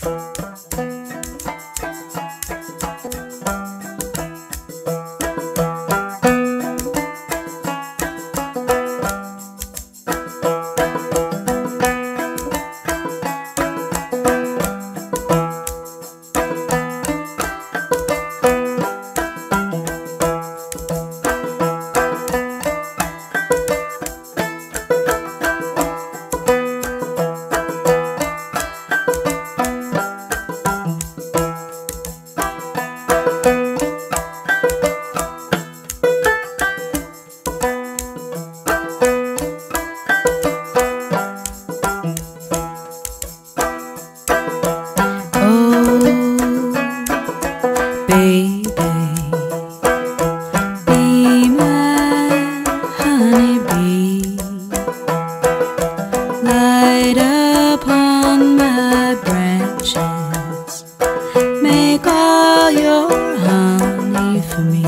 Light upon my branches, make all your honey for me.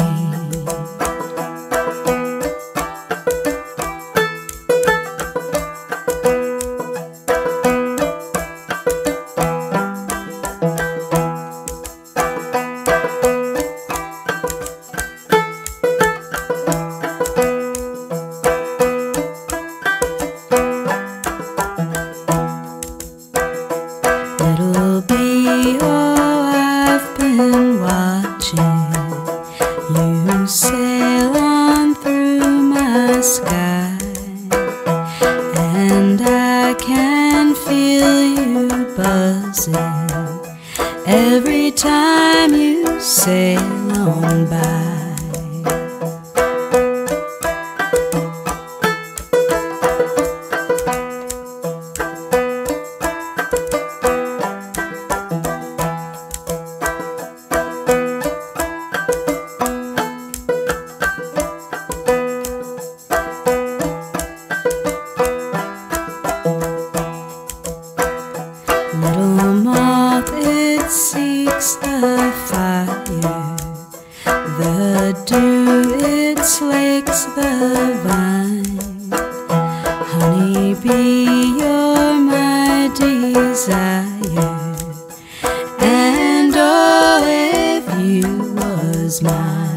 Little bee, oh, I've been watching you sail on through my sky, and I can feel you buzzing every time you sail on by. Little moth, it seeks the fire, the dew, it slakes the vine. Honey bee, you're my desire, and oh, if you was mine.